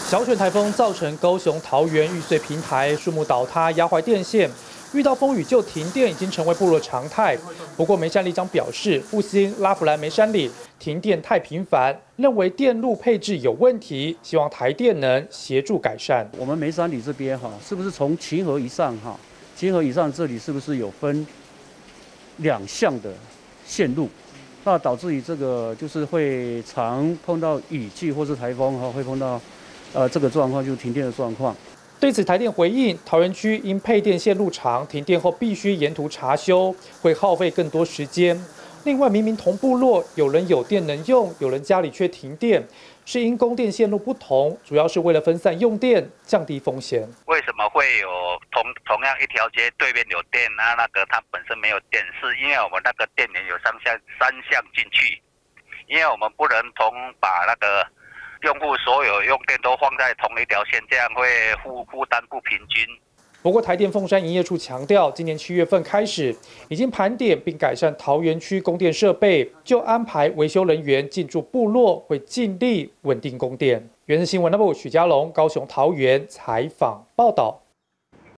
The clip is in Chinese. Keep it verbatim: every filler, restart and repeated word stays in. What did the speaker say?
小犬台风造成高雄、桃园玉碎平台树木倒塌，压坏电线。遇到风雨就停电，已经成为部落常态。不过梅山里长表示，复兴拉弗兰梅山里停电太频繁，认为电路配置有问题，希望台电能协助改善。 我们梅山里这边哈，是不是从秦河以上哈，秦河以上这里是不是有分两项的线路？那导致于这个就是会常碰到雨季或是台风哈，会碰到呃这个状况，就是停电的状况。 对此，台电回应，桃园区因配电线路长，停电后必须沿途查修，会耗费更多时间。另外，明明同部落有人有电能用，有人家里却停电，是因供电线路不同，主要是为了分散用电，降低风险。 为什么会有同同样一条街对面有电啊？那个它本身没有电，是因为我们那个电源有三项三项进去，因为我们不能同把那个用户所有用电都放在同一条线，这样会负负担不平均。 不过，台电凤山营业处强调，今年七月份开始已经盘点并改善桃园区供电设备，就安排维修人员进驻部落，会尽力稳定供电。原日新闻 number 许家龙，高雄桃园采访报道。